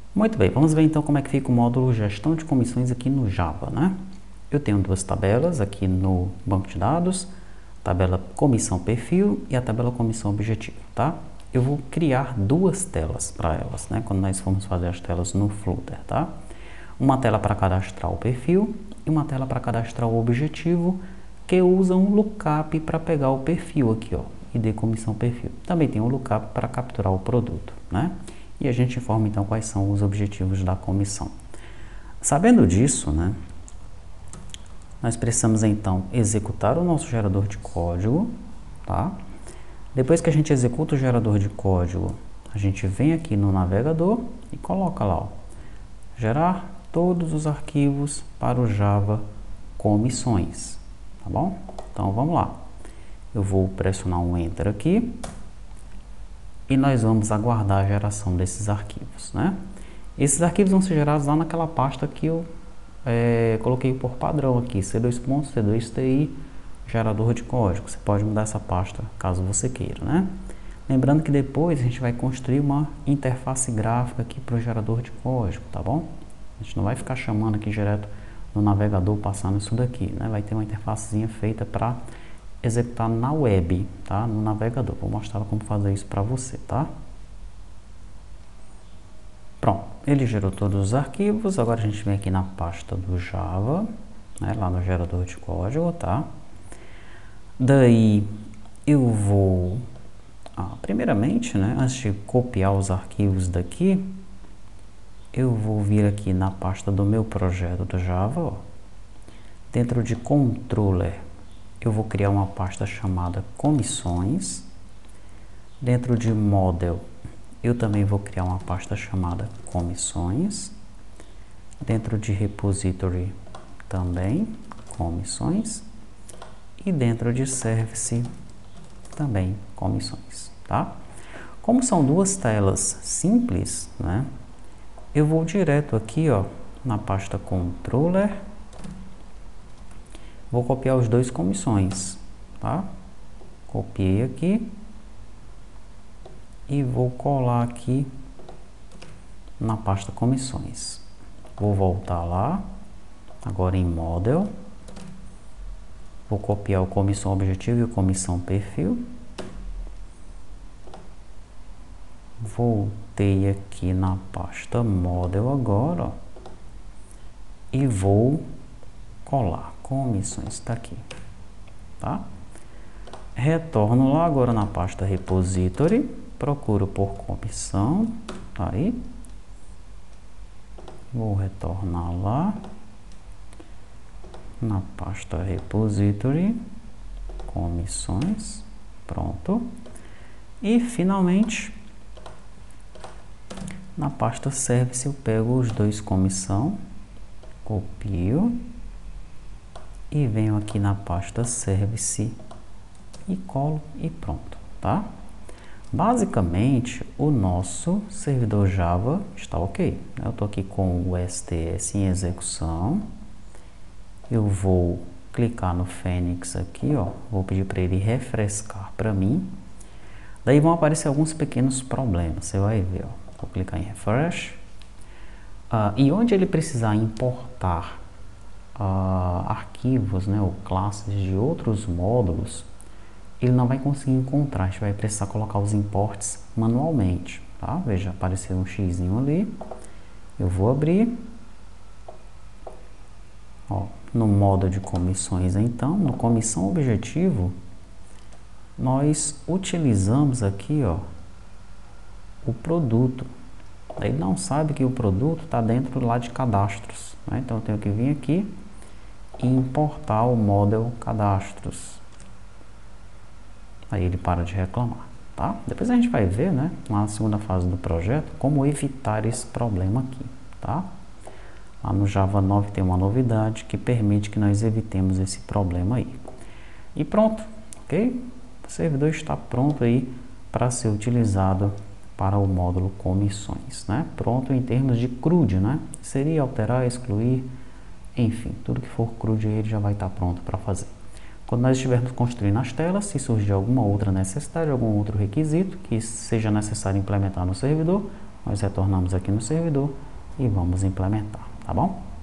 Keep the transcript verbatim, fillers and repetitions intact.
Muito bem, vamos ver então como é que fica o módulo gestão de comissões aqui no Java, né? Eu tenho duas tabelas aqui no banco de dados, tabela comissão perfil e a tabela comissão objetivo, tá? Eu vou criar duas telas para elas, né? Quando nós formos fazer as telas no Flutter, tá? Uma tela para cadastrar o perfil e uma tela para cadastrar o objetivo, que usa um lookup para pegar o perfil aqui, ó, I D comissão perfil. Também tem um lookup para capturar o produto, né? E a gente informa então quais são os objetivos da comissão. Sabendo disso, né, nós precisamos então executar o nosso gerador de código, tá? Depois que a gente executa o gerador de código, a gente vem aqui no navegador e coloca lá, ó, gerar todos os arquivos para o Java comissões, tá bom? Então vamos lá. Eu vou pressionar um Enter aqui e nós vamos aguardar a geração desses arquivos, né? Esses arquivos vão ser gerados lá naquela pasta que eu é, coloquei por padrão aqui, C dois pontos, C dois T I, gerador de código. Você pode mudar essa pasta caso você queira, né? Lembrando que depois a gente vai construir uma interface gráfica aqui para o gerador de código, tá bom? A gente não vai ficar chamando aqui direto no navegador, passando isso daqui, né? Vai ter uma interfacezinha feita para executar na web, tá? No navegador. Vou mostrar como fazer isso para você, tá? Pronto, ele gerou todos os arquivos. Agora a gente vem aqui na pasta do Java, né? Lá no gerador de código, tá? Daí eu vou, ah, primeiramente, né? Antes de copiar os arquivos daqui, eu vou vir aqui na pasta do meu projeto do Java, ó. Dentro de controller, eu vou criar uma pasta chamada comissões. Dentro de model, eu também vou criar uma pasta chamada comissões. Dentro de repository, também comissões. E dentro de service, também comissões, tá? Como são duas telas simples, né? Eu vou direto aqui, ó, na pasta controller. Vou copiar os dois comissões, tá? Copiei aqui e vou colar aqui na pasta comissões. Vou voltar lá, agora em model. Vou copiar o comissão objetivo e o comissão perfil. Voltei aqui na pasta model agora, ó, e vou colar comissões, está aqui, tá? Retorno lá agora na pasta repository, procuro por comissão, tá aí. Vou retornar lá na pasta repository, comissões, pronto. E finalmente na pasta service eu pego os dois comissão, copio e venho aqui na pasta service e colo e pronto, tá? Basicamente, o nosso servidor Java está ok. Eu estou aqui com o S T S em execução. Eu vou clicar no Fênix aqui, ó. Vou pedir para ele refrescar para mim. Daí vão aparecer alguns pequenos problemas. Você vai ver, ó. Vou clicar em Refresh. Uh, e onde ele precisar importar uh, arquivos, né, ou classes de outros módulos, ele não vai conseguir encontrar, a gente vai precisar colocar os imports manualmente, tá? Veja, apareceu um xizinho ali, eu vou abrir, ó, no modo de comissões então, no comissão objetivo, nós utilizamos aqui, ó, o produto, ele não sabe que o produto está dentro lá de cadastros, né? Então eu tenho que vir aqui e importar o model cadastros. Aí ele para de reclamar, tá? Depois a gente vai ver, né, na segunda fase do projeto, como evitar esse problema aqui, tá? Lá no Java nove tem uma novidade que permite que nós evitemos esse problema aí. E pronto, ok? O servidor está pronto aí para ser utilizado para o módulo comissões, né? Pronto em termos de C R U D, né? Seria alterar, excluir, enfim, tudo que for C R U D aí ele já vai estar pronto para fazer. Quando nós estivermos construindo as telas, se surgir alguma outra necessidade, algum outro requisito que seja necessário implementar no servidor, nós retornamos aqui no servidor e vamos implementar, tá bom?